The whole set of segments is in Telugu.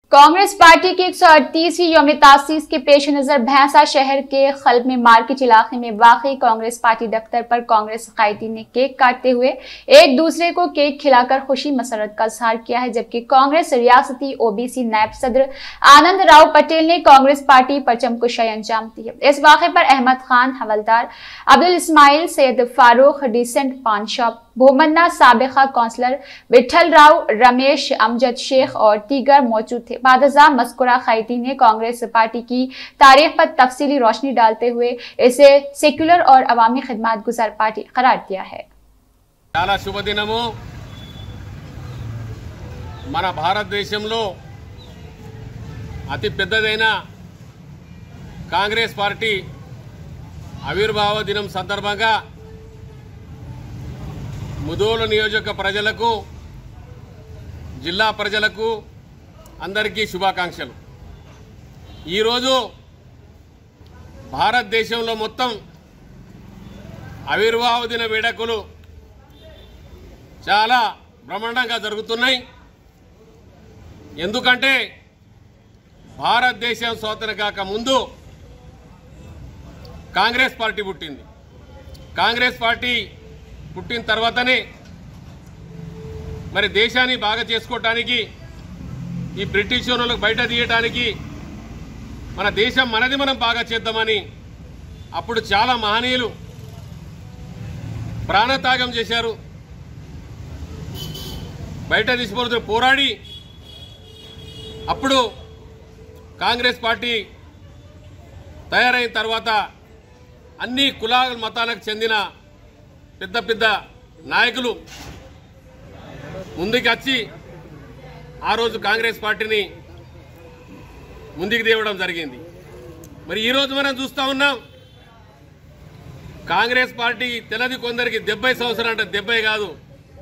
कांग्रेस पार्टी की 138वीं यौम तासीस के पेश नजर भैंसा शहर के खल्ब में मार्केट इलाके में वाकई कांग्रेस पार्टी दफ्तर पर कांग्रेस कायदीन ने केक काटते हुए एक दूसरे को केक खिलाकर खुशी मसरत का इजहार किया है, जबकि कांग्रेस रियासती ओबीसी नायब सदर आनंद राव पटेल ने कांग्रेस पार्टी परचम कुशाई अंजाम दी है। इस वाक़े पर अहमद खान हवलदार, अब्दुल इस्माइल, सैयद फारूक, डिसेंट पान शॉप, भूमन्ना, साबिका काउंसलर विठल राव, रमेश, अमजद शेख और दीगर मौजूद थे। बादजा मस्कुरा कायदीन ने कांग्रेस पार्टी की तारीख पर तफसीली रोशनी डालते हुए इसे सेक्युलर और अवामी खिदमत गुजार पार्टी करार दिया है। చాలా శుభదినము మన భారతదేశంలో అతి పెద్దదైన కాంగ్రెస్ పార్టీ ఆవిర్భావ దినం సందర్భంగా ముదోలు నియోజక ప్రజలకు, జిల్లా ప్రజలకు అందరికీ శుభాకాంక్షలు। ఈరోజు భారతదేశంలో మొత్తం ఆవిర్భావ దిన వేడుకలు చాలా బ్రహ్మాండంగా జరుగుతున్నాయి। ఎందుకంటే భారతదేశం స్వాతంత్రం కాక ముందు కాంగ్రెస్ పార్టీ పుట్టింది। కాంగ్రెస్ పార్టీ పుట్టిన తర్వాతనే మరి దేశాన్ని బాగా చేసుకోవడానికి, ఈ బ్రిటిష్ వాళ్ళకు బయట తీయడానికి, మన దేశం మనది మనం బాగా చేద్దామని అప్పుడు చాలా మహనీయులు ప్రాణత్యాగం చేశారు। బయట తీసిపోతే పోరాడి అప్పుడు కాంగ్రెస్ పార్టీ తయారైన తర్వాత అన్ని కులాల మతాలకు చెందిన పెద్ద పెద్ద నాయకులు ముందుకు వచ్చి ఆ రోజు కాంగ్రెస్ పార్టీని ముందుకు తేవడం జరిగింది। మరి ఈరోజు మనం చూస్తూ ఉన్నాం, కాంగ్రెస్ పార్టీ తెలది కొందరికి 70 సంవత్సరాలు అంటే 70 కాదు,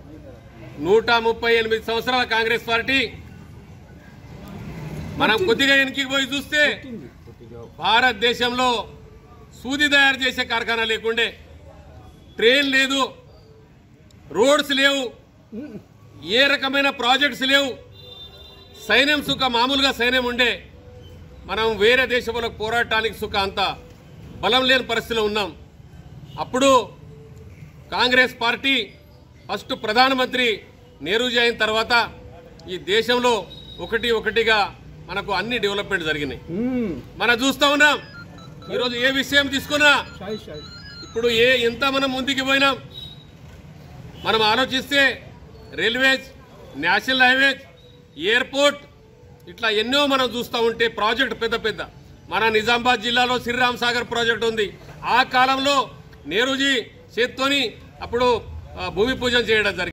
138 సంవత్సరాల కాంగ్రెస్ పార్టీ। మనం కొద్దిగా వెనక్కి పోయి చూస్తే భారతదేశంలో సూది తయారు చేసే కార్ఖానా లేకుండే, ట్రైన్ లేదు, రోడ్స్ లేవు, ఏ రకమైన ప్రాజెక్ట్స్ లేవు, సైన్యం సుఖ మామూలుగా సైన్యం ఉండే, మనం వేరే దేశంలో పోరాటానికి సుఖ అంత బలం లేని పరిస్థితిలో ఉన్నాం। అప్పుడు కాంగ్రెస్ పార్టీ ఫస్ట్ ప్రధానమంత్రి నెహ్రూజీ అయిన తర్వాత ఈ దేశంలో ఒకటిగా మనకు అన్ని డెవలప్మెంట్ జరిగినాయి। మనం చూస్తూ ఉన్నాం, ఈరోజు ఏ విషయం తీసుకున్నా ఇప్పుడు ఎంత మనం ముందుకు పోయినాం। మనం ఆలోచిస్తే రైల్వేస్, నేషనల్ హైవేస్, ఎయిర్పోర్ట్, ఇట్లా ఎన్నో మనం చూస్తూ ఉంటే ప్రాజెక్ట్ పెద్ద మన నిజామాబాద్ జిల్లాలో శ్రీరామ్ సాగర్ ప్రాజెక్ట్ ఉంది। ఆ కాలంలో నెహ్రూజీ చేత్తోని అప్పుడు భూమి పూజన చేయడం జరిగింది।